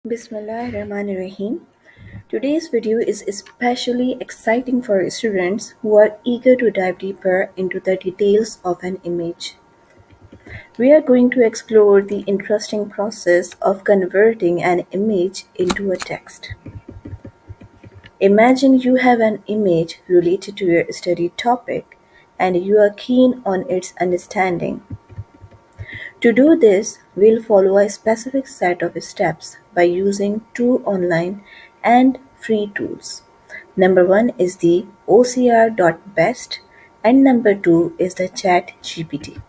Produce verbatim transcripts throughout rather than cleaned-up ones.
Bismillahirrahmanirrahim. Today's video is especially exciting for students who are eager to dive deeper into the details of an image. We are going to explore the interesting process of converting an image into a text. Imagine you have an image related to your study topic and you are keen on its understanding. To do this, we'll follow a specific set of steps by using two online and free tools. Number one is the O C R dot best and number two is the chatgpt.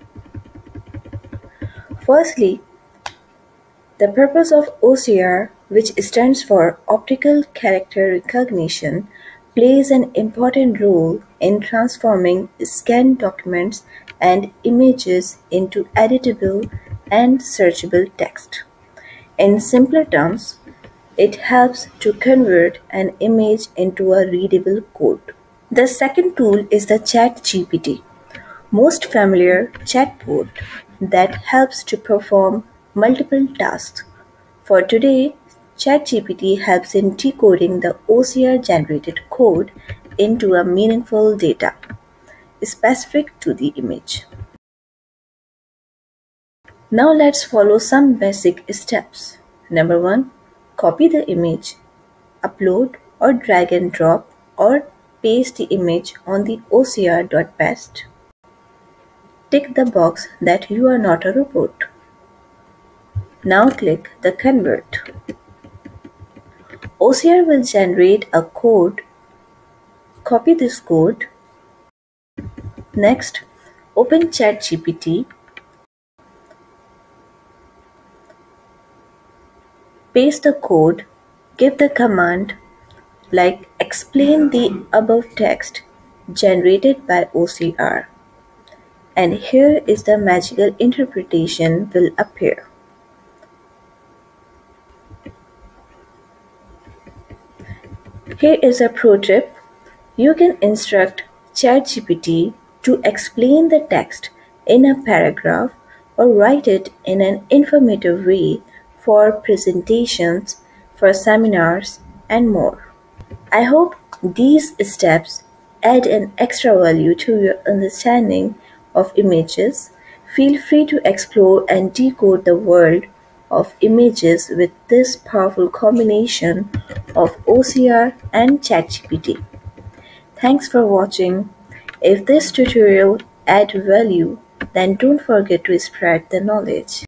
Firstly, the purpose of O C R, which stands for Optical Character Recognition, plays an important role in transforming scanned documents and images into editable and searchable text. In simpler terms, it helps to convert an image into a readable code. The second tool is the chatgpt, most familiar chatbot that helps to perform multiple tasks. For today, ChatGPT helps in decoding the O C R-generated code into a meaningful data specific to the image. Now let's follow some basic steps. Number one, copy the image, upload or drag and drop or paste the image on the O C R dot best. Tick the box that you are not a robot. Now click the Convert. O C R will generate a code. Copy this code. Next, open ChatGPT. Paste the code. Give the command like explain the above text generated by O C R. And here is the magical interpretation will appear. Here is a pro tip. You can instruct ChatGPT to explain the text in a paragraph or write it in an informative way for presentations, for seminars, and more. I hope these steps add an extra value to your understanding of images. Feel free to explore and decode the world of images with this powerful combination of O C R and ChatGPT. Thanks for watching. If this tutorial added value, then don't forget to spread the knowledge.